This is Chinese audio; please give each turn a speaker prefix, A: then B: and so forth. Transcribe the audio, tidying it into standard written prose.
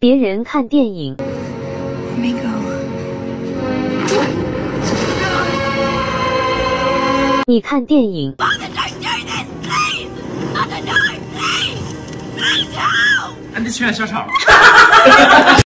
A: 别人看电影。你看电影。
B: 俺得去俺小肠。